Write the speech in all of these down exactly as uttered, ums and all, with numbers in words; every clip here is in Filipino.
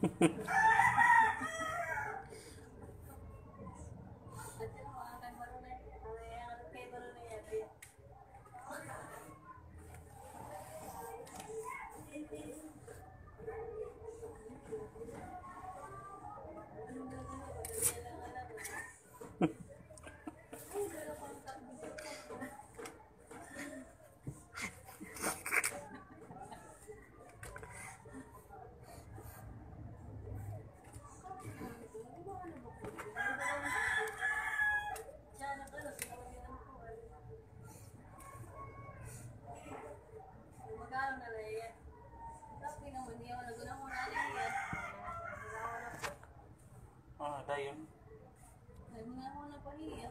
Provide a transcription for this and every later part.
Ah, dayon. Ay, mga ako na pahiya.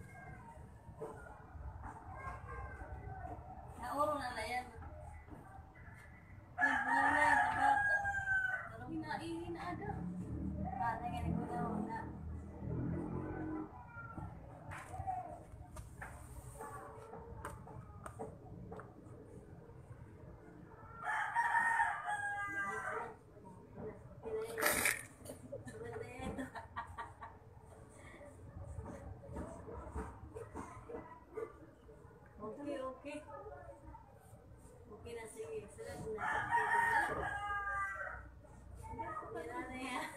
Nauro na na yan. Ay, bulang na yan, tabata. Pero hinaihin na ada. Ah, nagyan ko na una. Okay, okay. Okay na, sige. Salat na. Okay na. Yan na yan.